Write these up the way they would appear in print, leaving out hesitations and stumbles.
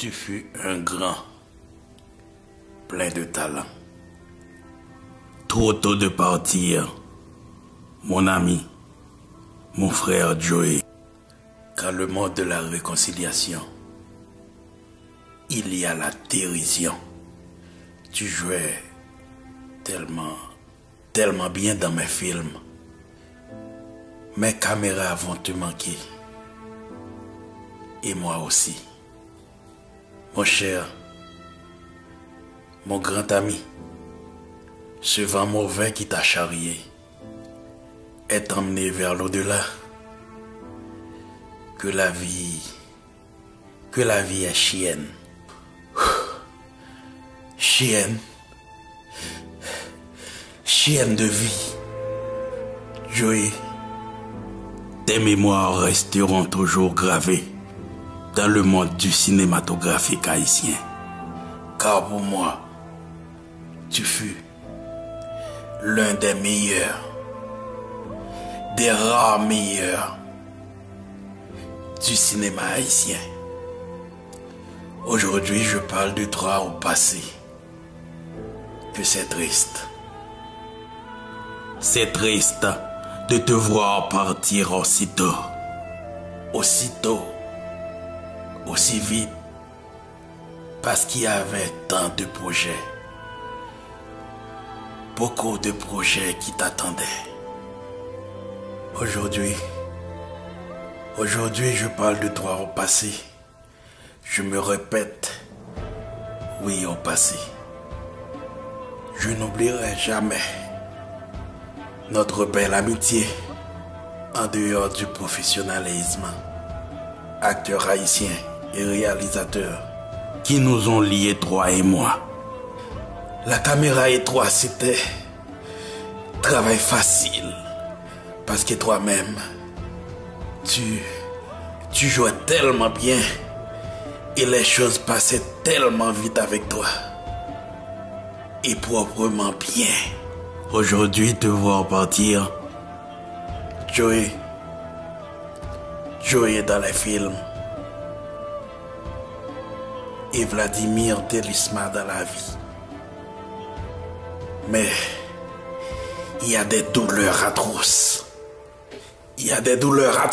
Tu fus un grand, plein de talent. Trop tôt de partir, mon ami, mon frère Joey. Quand le monde de la réconciliation, il y a la dérision. Tu jouais tellement bien dans mes films. Mes caméras vont te manquer. Et moi aussi. Mon cher, mon grand ami, ce vent mauvais qui t'a charrié est emmené vers l'au-delà. Que la vie est chienne. Chienne de vie. Joey, tes mémoires resteront toujours gravées dans le monde du cinématographique haïtien. Car pour moi, tu fus l'un des meilleurs, des rares meilleurs du cinéma haïtien. Aujourd'hui, je parle de toi au passé. Que c'est triste. C'est triste de te voir partir aussitôt. Aussi vite. Parce qu'il y avait tant de projets. Beaucoup de projets qui t'attendaient. Aujourd'hui, je parle de toi au passé. Je me répète, oui, au passé. Je n'oublierai jamais notre belle amitié en dehors du professionnalisme. Acteurs haïtiens et réalisateurs qui nous ont liés, toi et moi. La caméra et toi, c'était travail facile. Parce que toi-même, tu jouais tellement bien et les choses passaient tellement vite avec toi. Et proprement bien. Aujourd'hui, te voir partir, Joey est dans les films. Et Vladimir Delisma dans la vie. Mais il y a des douleurs atroces. Il y a des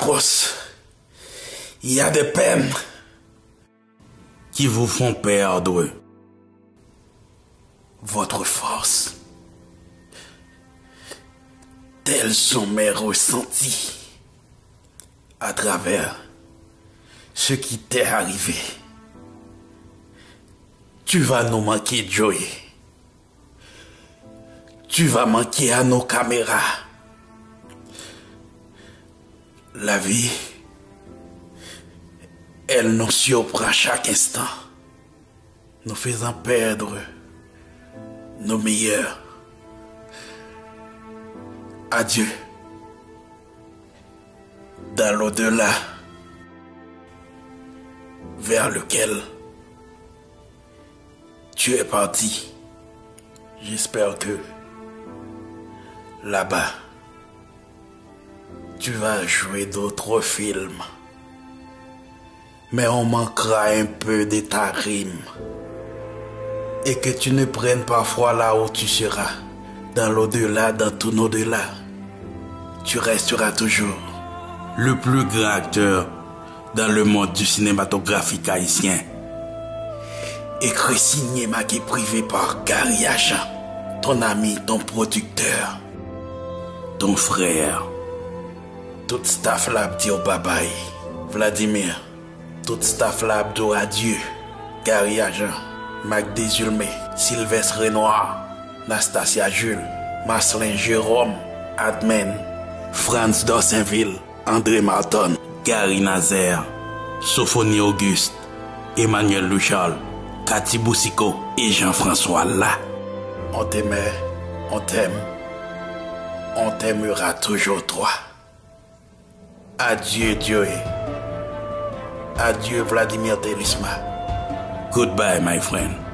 peines qui vous font perdre votre force. Tels sont mes ressentis à travers ce qui t'est arrivé. Tu vas nous manquer, Joey. Tu vas manquer à nos caméras. La vie, elle nous surprend chaque instant, nous faisant perdre nos meilleurs. Adieu. Dans l'au-delà, vers lequel tu es parti. J'espère que là-bas, tu vas jouer d'autres films. Mais on manquera un peu de ta rime. Et que tu ne prennes parfois là où tu seras. Dans l'au-delà, dans ton au-delà. Tu resteras toujours le plus grand acteur dans le monde du cinématographique haïtien. Écrit signé marqué privé par Gary Agent. Ton ami, ton producteur. Ton frère. Tout staff lab dit au bye-bye. Vladimir. Tout staff lab dit adieu. Gary Agent. Mac Desulmé. Sylvestre Renoir. Nastasia Jules. Marcelin Jérôme. Admen. Franz Dorsainville. André Marton. Gary Nazaire. Sophonie Auguste. Emmanuel Louchal. Cathy Boussico. Et Jean-François là. On t'aimait. On t'aime. On t'aimera toujours toi. Adieu, Joey. Adieu, Vladimir Delisma. Goodbye, my friend.